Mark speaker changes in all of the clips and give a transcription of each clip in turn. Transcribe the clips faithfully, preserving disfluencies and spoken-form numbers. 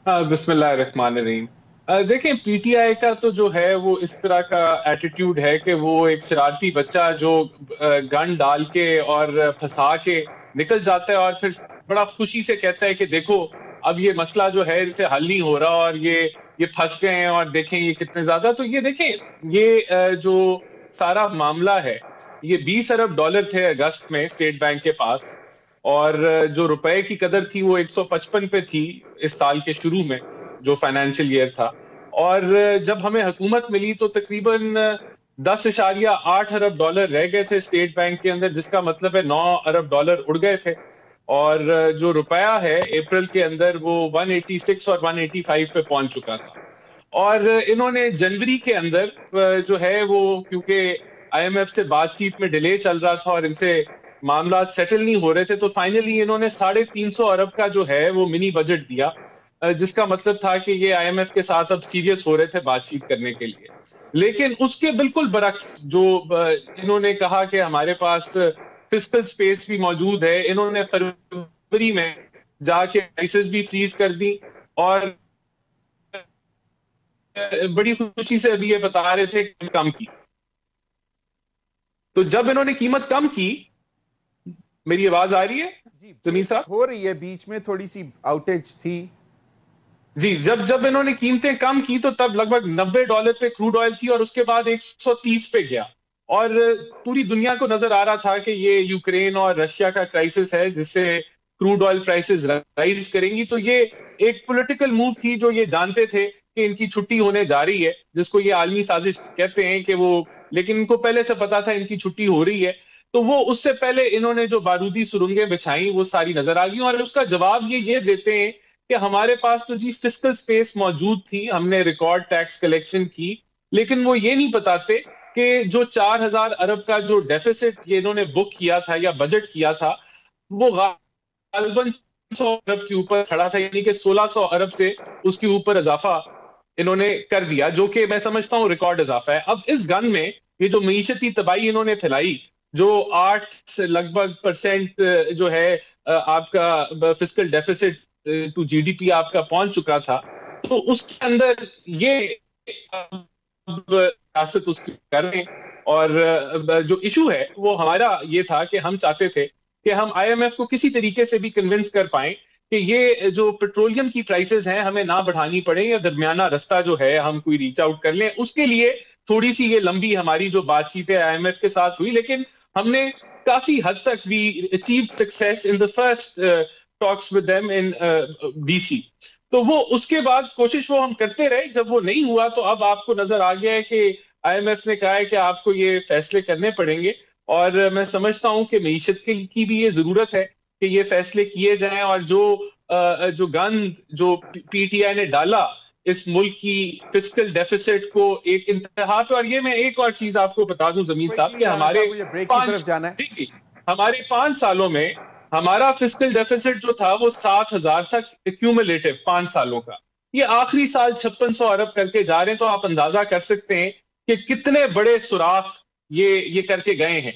Speaker 1: बिस्मिल्लाहिर्रहमानिर्रहीम। अ, देखें, पीटीआई का तो जो है वो इस तरह का एटीट्यूड है कि वो एक शरारती बच्चा जो अ, गन डाल के और फंसा के निकल जाता है और फिर बड़ा खुशी से कहता है कि देखो अब ये मसला जो है इनसे हल नहीं हो रहा और ये ये फंस गए हैं और देखें ये कितने ज्यादा। तो ये देखें, ये अ, जो सारा मामला है, ये बीस अरब डॉलर थे अगस्त में स्टेट बैंक के पास, और जो रुपए की कदर थी वो एक सौ पचपन पे थी इस साल के शुरू में, जो फाइनेंशियल ईयर था। और जब हमें हुकूमत मिली तो तकरीबन दस इशारिया आठ अरब डॉलर रह गए थे स्टेट बैंक के अंदर, जिसका मतलब है नौ अरब डॉलर उड़ गए थे। और जो रुपया है अप्रैल के अंदर वो एक सौ छियासी और एक सौ पचासी पे पहुंच चुका था। और इन्होंने जनवरी के अंदर जो है वो, क्योंकि आईएमएफ से बातचीत में डिले चल रहा था और इनसे मामला सेटल नहीं हो रहे थे, तो फाइनली इन्होंने साढ़े तीन सौ अरब का जो है वो मिनी बजट दिया, जिसका मतलब था कि ये आईएमएफ के साथ अब सीरियस हो रहे थे बातचीत करने के लिए। लेकिन उसके बिल्कुल बरक्स जो इन्होंने कहा कि हमारे पास फिस्कल स्पेस भी मौजूद है, इन्होंने फरवरी में जाके प्राइसेस भी फ्रीज कर दी। और बड़ी खुशी से अभी ये बता रहे थे कि कम की। तो जब इन्होंने कीमत कम की, मेरी आवाज आ रही है
Speaker 2: जी?
Speaker 1: जमीन साहब?
Speaker 2: हो रही है, बीच में थोड़ी सी आउटेज थी।
Speaker 1: जी, जब जब इन्होंने कीमतें कम की तो तब लगभग नब्बे डॉलर पे क्रूड ऑयल थी और उसके बाद एक सौ तीस पे गया। और पूरी दुनिया को नजर आ रहा था कि ये यूक्रेन और रशिया का क्राइसिस है जिससे क्रूड ऑयल प्राइसेस राइज करेंगी। तो ये एक पॉलिटिकल मूव थी, जो ये जानते थे कि इनकी छुट्टी होने जा रही है, जिसको ये आलमी साजिश कहते हैं कि वो, लेकिन इनको पहले से पता था इनकी छुट्टी हो रही है। तो वो उससे पहले इन्होंने जो बारूदी सुरंगें बिछाई वो सारी नजर आ गई। और उसका जवाब ये ये देते हैं कि हमारे पास तो जी फिस्कल स्पेस मौजूद थी, हमने रिकॉर्ड टैक्स कलेक्शन की, लेकिन वो ये नहीं बताते कि जो चार हजार अरब का जो डेफिसिट ये इन्होंने बुक किया था या बजट किया था, वो गालिबन सौ अरब के ऊपर खड़ा था, यानी कि सोलह सौ अरब से उसके ऊपर इजाफा इन्होंने कर दिया, जो कि मैं समझता हूं रिकॉर्ड इजाफा है। अब इस गन में ये जो मईशती तबाही इन्होंने फैलाई, जो आठ लगभग परसेंट जो है आपका फिस्कल डेफिसिट टू जीडीपी आपका पहुंच चुका था, तो उसके अंदर ये सियासत उसकी कर रहे हैं। और जो इशू है वो हमारा ये था कि हम चाहते थे कि हम आईएमएफ को किसी तरीके से भी कन्विंस कर पाएं कि ये जो पेट्रोलियम की प्राइसेस हैं हमें ना बढ़ानी पड़े, या दरमियाना रास्ता जो है हम कोई रीच आउट कर लें। उसके लिए थोड़ी सी ये लंबी हमारी जो बातचीतें आईएमएफ के साथ हुई, लेकिन हमने काफी हद तक भी achieve success in the first talks with them in DC. तो वो उसके बाद कोशिश वो हम करते रहे, जब वो नहीं हुआ तो अब आपको नजर आ गया है कि आईएमएफ ने कहा है कि आपको ये फैसले करने पड़ेंगे। और मैं समझता हूं कि मईशत की भी ये जरूरत है कि ये फैसले किए जाएं। और जो जो गंद जो पीटीआई ने डाला इस मुल्क की फिस्कल डेफिसिट को एक इंतहा पे, और ये मैं एक और चीज आपको बता दूं जमीन साहब कि हमारे पांच हमारे पांच सालों में हमारा फिस्कल डेफिसिट जो था वो सात हजार तक एक्यूमुलेटिव पांच सालों का, ये आखिरी साल छप्पन सौ अरब करके जा रहे हैं। तो आप अंदाजा कर सकते हैं कि कितने बड़े सुराख ये ये करके गए हैं।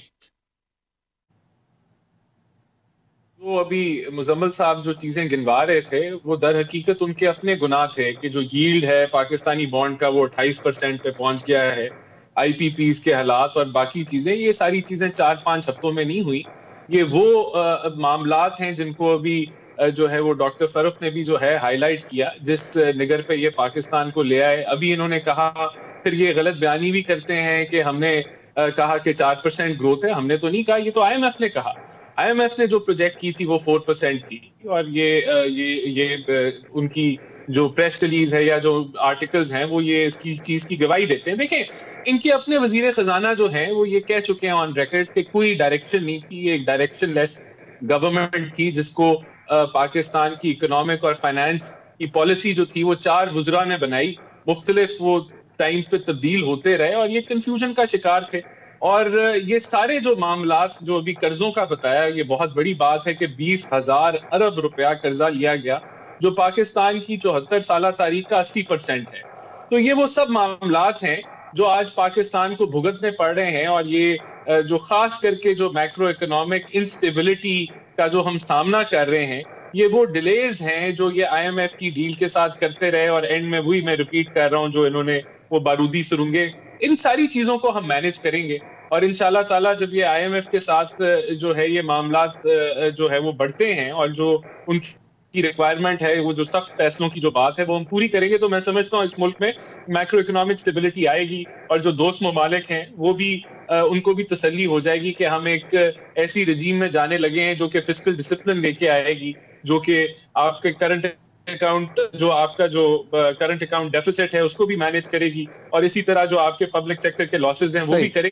Speaker 1: वो अभी मुजम्मिल साहब जो चीजें गिनवा रहे थे वो दर हकीकत उनके अपने गुनाह थे कि जो यील्ड है पाकिस्तानी बॉन्ड का वो अट्ठाईस परसेंट पे पहुंच गया है, आईपीपीज के हालात और बाकी चीजें, ये सारी चीजें चार पांच हफ्तों में नहीं हुई। ये वो आ, मामलात हैं जिनको अभी आ, जो है वो डॉक्टर फरूख ने भी जो है हाईलाइट किया, जिस निगर पे ये पाकिस्तान को ले आए। अभी इन्होंने कहा, फिर ये गलत बयानी भी करते हैं कि हमने आ, कहा कि चार परसेंट ग्रोथ है, हमने तो नहीं कहा, ये तो आईएमएफ ने कहा। आईएमएफ ने जो प्रोजेक्ट की थी वो फोर परसेंट थी। और ये ये ये उनकी जो प्रेस रिलीज है या जो आर्टिकल्स हैं वो ये इसकी चीज की गवाही देते हैं। देखें, इनके अपने वजीर खजाना जो हैं वो ये कह चुके हैं ऑन रिकॉर्ड कि कोई डायरेक्शन नहीं थी, ये एक डायरेक्शन लेस गवर्नमेंट थी जिसको पाकिस्तान की इकोनॉमिक और फाइनेंस की पॉलिसी जो थी वो चार वज़रा ने बनाई, मुख्तलिफ वो टाइम पे तब्दील होते रहे और ये कंफ्यूजन का शिकार थे। और ये सारे जो मामलात जो अभी कर्जों का बताया, ये बहुत बड़ी बात है कि बीस हजार अरब रुपया कर्जा लिया गया जो पाकिस्तान की चौहत्तर साल तारीख का अस्सी परसेंट है। तो ये वो सब मामलात हैं जो आज पाकिस्तान को भुगतने पड़ रहे हैं। और ये जो खास करके जो मैक्रो इकोनॉमिक इंस्टेबिलिटी का जो हम सामना कर रहे हैं یہ وہ ڈیلیز ہیں جو یہ آئی ایم ایف کی ڈیل کے ساتھ کرتے رہے, اور اینڈ میں وہی میں ریپیٹ کر رہا ہوں جو انہوں نے وہ بارودی سرنگیں, ان ساری چیزوں کو ہم مینج کریں گے. اور انشاءاللہ تعالیٰ جب یہ آئی ایم ایف کے ساتھ جو ہے یہ معاملات جو ہے وہ بڑھتے ہیں, اور جو ان کی ریکوائرمنٹ ہے, وہ جو سخت فیصلوں کی جو بات ہے وہ ہم پوری کریں گے, تو میں سمجھتا ہوں اس ملک میں میکرو اکنامک اسٹیبلٹی آئے گی, اور جو دوست ممالک ہیں وہ بھی ان کو بھی تسلی ہو جائے گی کہ ہم ایک ایسی رجیم میں جانے لگے ہیں جو کہ فسکل ڈسپلن لے کے آئے گی, جو کہ آپ کے کرنٹ اکاؤنٹ جو آپ کا جو کرنٹ اکاؤنٹ ڈیفیسٹ ہے اس کو بھی مینج کرے گی, اور اسی طرح جو آپ کے پبلک سیکٹر کے لاسز ہیں وہ بھی کرے